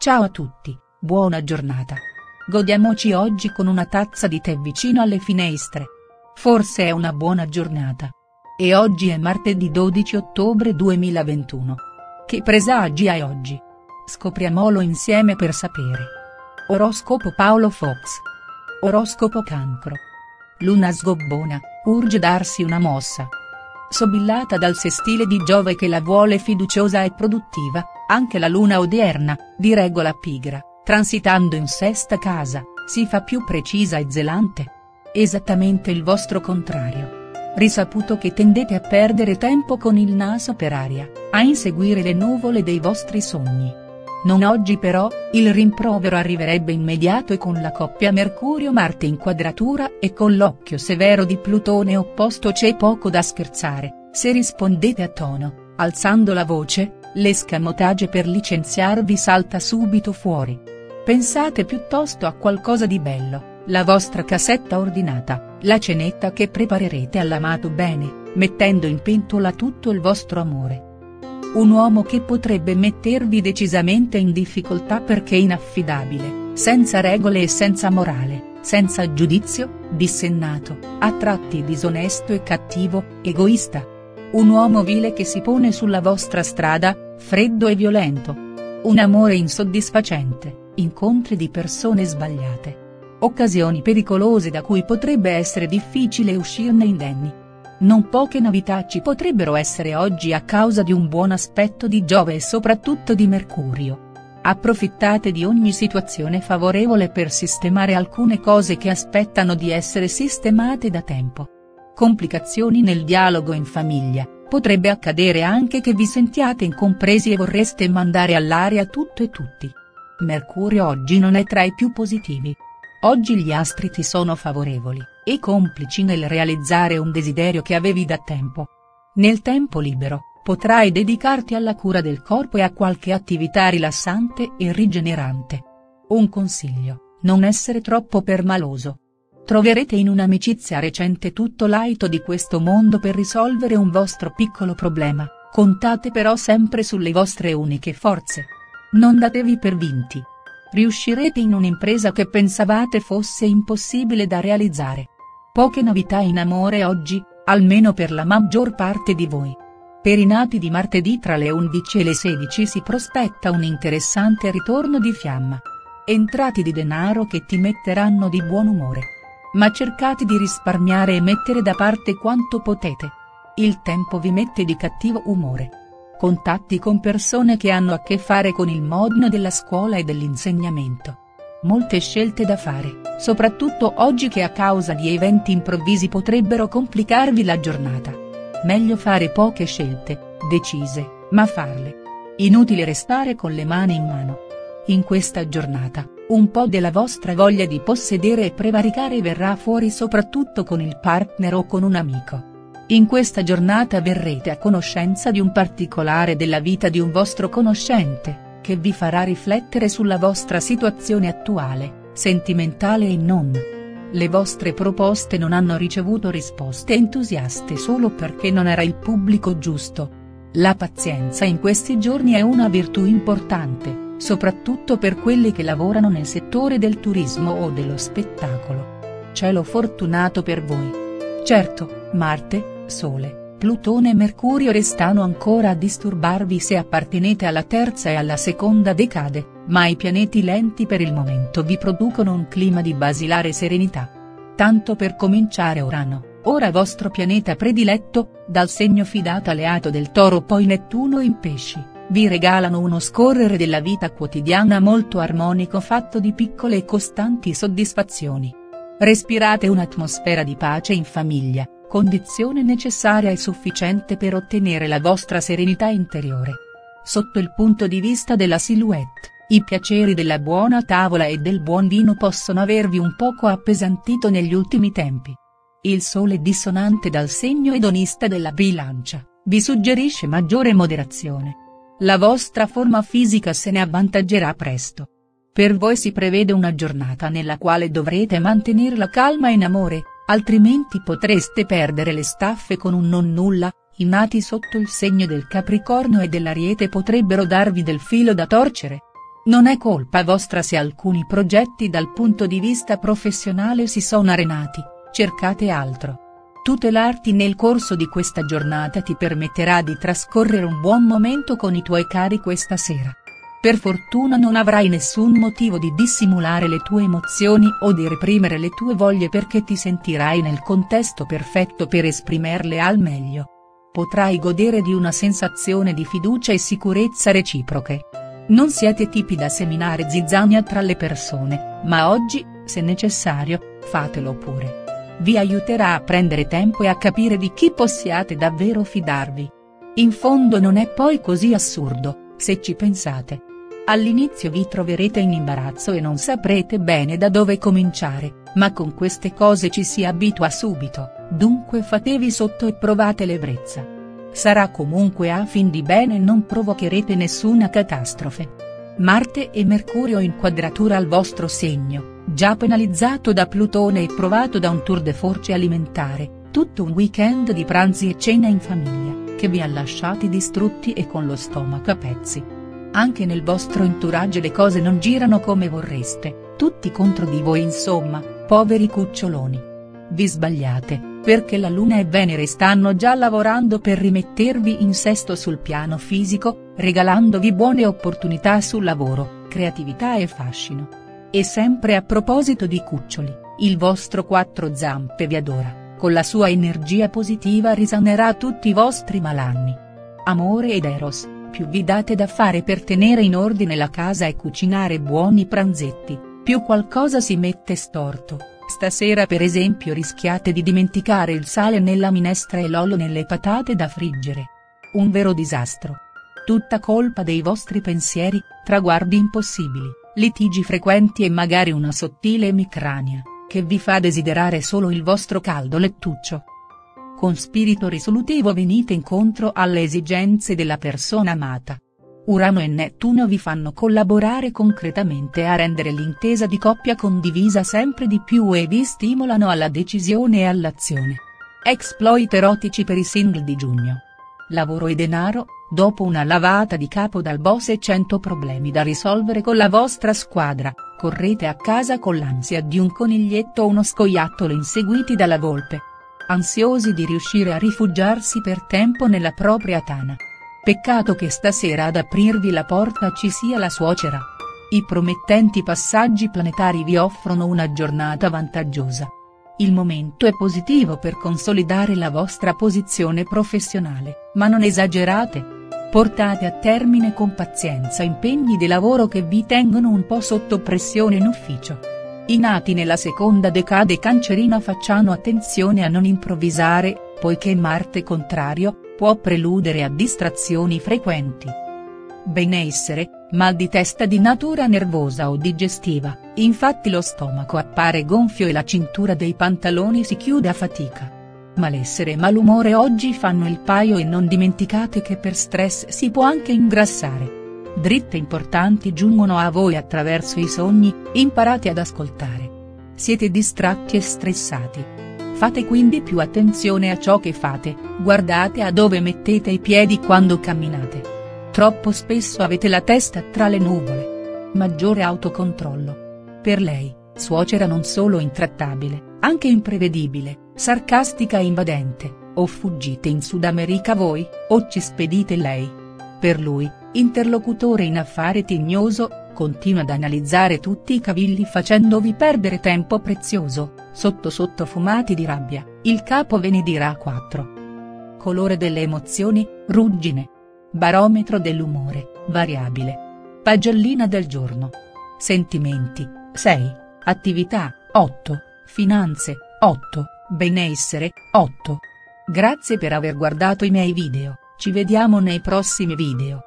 Ciao a tutti, buona giornata. Godiamoci oggi con una tazza di tè vicino alle finestre. Forse è una buona giornata. E oggi è martedì 12 ottobre 2021. Che presagi hai oggi? Scopriamolo insieme per sapere. Oroscopo Paolo Fox. Oroscopo Cancro. Luna sgobbona, urge darsi una mossa. Sobillata dal sestile di Giove che la vuole fiduciosa e produttiva, anche la luna odierna, di regola pigra, transitando in sesta casa, si fa più precisa e zelante. Esattamente il vostro contrario. Risaputo che tendete a perdere tempo con il naso per aria, a inseguire le nuvole dei vostri sogni. Non oggi però, il rimprovero arriverebbe immediato e con la coppia Mercurio-Marte in quadratura e con l'occhio severo di Plutone opposto c'è poco da scherzare, se rispondete a tono, alzando la voce, l'escamotage per licenziarvi salta subito fuori. Pensate piuttosto a qualcosa di bello, la vostra casetta ordinata, la cenetta che preparerete all'amato bene, mettendo in pentola tutto il vostro amore. Un uomo che potrebbe mettervi decisamente in difficoltà perché inaffidabile, senza regole e senza morale, senza giudizio, dissennato, a tratti disonesto e cattivo, egoista. Un uomo vile che si pone sulla vostra strada, freddo e violento. Un amore insoddisfacente, incontri di persone sbagliate. Occasioni pericolose da cui potrebbe essere difficile uscirne indenni. Non poche novità ci potrebbero essere oggi a causa di un buon aspetto di Giove e soprattutto di Mercurio. Approfittate di ogni situazione favorevole per sistemare alcune cose che aspettano di essere sistemate da tempo. Complicazioni nel dialogo in famiglia, potrebbe accadere anche che vi sentiate incompresi e vorreste mandare all'aria tutto e tutti. Mercurio oggi non è tra i più positivi. Oggi gli astri ti sono favorevoli, e complici nel realizzare un desiderio che avevi da tempo. Nel tempo libero, potrai dedicarti alla cura del corpo e a qualche attività rilassante e rigenerante. Un consiglio, non essere troppo permaloso. Troverete in un'amicizia recente tutto l'aito di questo mondo per risolvere un vostro piccolo problema, contate però sempre sulle vostre uniche forze. Non datevi per vinti. Riuscirete in un'impresa che pensavate fosse impossibile da realizzare. Poche novità in amore oggi, almeno per la maggior parte di voi. Per i nati di martedì tra le 11 e le 16 si prospetta un interessante ritorno di fiamma. Entrate di denaro che ti metteranno di buon umore. Ma cercate di risparmiare e mettere da parte quanto potete. Il tempo vi mette di cattivo umore. Contatti con persone che hanno a che fare con il mondo della scuola e dell'insegnamento. Molte scelte da fare, soprattutto oggi che a causa di eventi improvvisi potrebbero complicarvi la giornata. Meglio fare poche scelte, decise, ma farle. Inutile restare con le mani in mano. In questa giornata, un po' della vostra voglia di possedere e prevaricare verrà fuori soprattutto con il partner o con un amico. In questa giornata verrete a conoscenza di un particolare della vita di un vostro conoscente, che vi farà riflettere sulla vostra situazione attuale, sentimentale e non. Le vostre proposte non hanno ricevuto risposte entusiaste solo perché non era il pubblico giusto. La pazienza in questi giorni è una virtù importante, soprattutto per quelli che lavorano nel settore del turismo o dello spettacolo. Cielo fortunato per voi. Certo, Marte, Sole, Plutone e Mercurio restano ancora a disturbarvi se appartenete alla terza e alla seconda decade, ma i pianeti lenti per il momento vi producono un clima di basilare serenità. Tanto per cominciare Urano, ora vostro pianeta prediletto, dal segno fidato alleato del Toro poi Nettuno in Pesci, vi regalano uno scorrere della vita quotidiana molto armonico fatto di piccole e costanti soddisfazioni. Respirate un'atmosfera di pace in famiglia, condizione necessaria e sufficiente per ottenere la vostra serenità interiore. Sotto il punto di vista della silhouette, i piaceri della buona tavola e del buon vino possono avervi un poco appesantito negli ultimi tempi. Il Sole dissonante dal segno edonista della Bilancia, vi suggerisce maggiore moderazione. La vostra forma fisica se ne avvantaggerà presto. Per voi si prevede una giornata nella quale dovrete mantenere la calma in amore, altrimenti potreste perdere le staffe con un non nulla. I nati sotto il segno del Capricorno e dell'Ariete potrebbero darvi del filo da torcere. Non è colpa vostra se alcuni progetti dal punto di vista professionale si sono arenati, cercate altro. Tutelarti nel corso di questa giornata ti permetterà di trascorrere un buon momento con i tuoi cari questa sera. Per fortuna non avrai nessun motivo di dissimulare le tue emozioni o di reprimere le tue voglie perché ti sentirai nel contesto perfetto per esprimerle al meglio. Potrai godere di una sensazione di fiducia e sicurezza reciproche. Non siete tipi da seminare zizzania tra le persone, ma oggi, se necessario, fatelo pure. Vi aiuterà a prendere tempo e a capire di chi possiate davvero fidarvi. In fondo non è poi così assurdo, se ci pensate. All'inizio vi troverete in imbarazzo e non saprete bene da dove cominciare, ma con queste cose ci si abitua subito, dunque fatevi sotto e provate l'ebbrezza. Sarà comunque a fin di bene e non provocherete nessuna catastrofe. Marte e Mercurio in quadratura al vostro segno, già penalizzato da Plutone e provato da un tour de force alimentare, tutto un weekend di pranzi e cena in famiglia, che vi ha lasciati distrutti e con lo stomaco a pezzi. Anche nel vostro entourage le cose non girano come vorreste, tutti contro di voi insomma, poveri cuccioloni. Vi sbagliate, perché la Luna e Venere stanno già lavorando per rimettervi in sesto sul piano fisico, regalandovi buone opportunità sul lavoro, creatività e fascino. E sempre a proposito di cuccioli, il vostro quattro zampe vi adora, con la sua energia positiva risanerà tutti i vostri malanni. Amore ed Eros, più vi date da fare per tenere in ordine la casa e cucinare buoni pranzetti, più qualcosa si mette storto. Stasera per esempio rischiate di dimenticare il sale nella minestra e l'olio nelle patate da friggere. Un vero disastro. Tutta colpa dei vostri pensieri, traguardi impossibili, litigi frequenti e magari una sottile emicrania, che vi fa desiderare solo il vostro caldo lettuccio. Con spirito risolutivo venite incontro alle esigenze della persona amata. Urano e Nettuno vi fanno collaborare concretamente a rendere l'intesa di coppia condivisa sempre di più e vi stimolano alla decisione e all'azione. Exploit erotici per i single di giugno. Lavoro e denaro, dopo una lavata di capo dal boss e 100 problemi da risolvere con la vostra squadra, correte a casa con l'ansia di un coniglietto o uno scoiattolo inseguiti dalla volpe. Ansiosi di riuscire a rifugiarsi per tempo nella propria tana. Peccato che stasera ad aprirvi la porta ci sia la suocera. I promettenti passaggi planetari vi offrono una giornata vantaggiosa. Il momento è positivo per consolidare la vostra posizione professionale, ma non esagerate. Portate a termine con pazienza impegni di lavoro che vi tengono un po' sotto pressione in ufficio. I nati nella seconda decade cancerina facciano attenzione a non improvvisare, poiché Marte contrario può preludere a distrazioni frequenti. Benessere, mal di testa di natura nervosa o digestiva, infatti lo stomaco appare gonfio e la cintura dei pantaloni si chiude a fatica. Malessere e malumore oggi fanno il paio e non dimenticate che per stress si può anche ingrassare. Dritte importanti giungono a voi attraverso i sogni, imparate ad ascoltare. Siete distratti e stressati. Fate quindi più attenzione a ciò che fate, guardate a dove mettete i piedi quando camminate. Troppo spesso avete la testa tra le nuvole. Maggiore autocontrollo. Per lei, suocera non solo intrattabile, anche imprevedibile, sarcastica e invadente, o fuggite in Sud America voi, o ci spedite lei. Per lui, interlocutore in affare tignoso, continua ad analizzare tutti i cavilli facendovi perdere tempo prezioso, sotto fumati di rabbia, il capo ve ne dirà 4. Colore delle emozioni, ruggine. Barometro dell'umore, variabile. Pagellina del giorno. Sentimenti, 6, attività, 8, finanze, 8, benessere, 8. Grazie per aver guardato i miei video, ci vediamo nei prossimi video.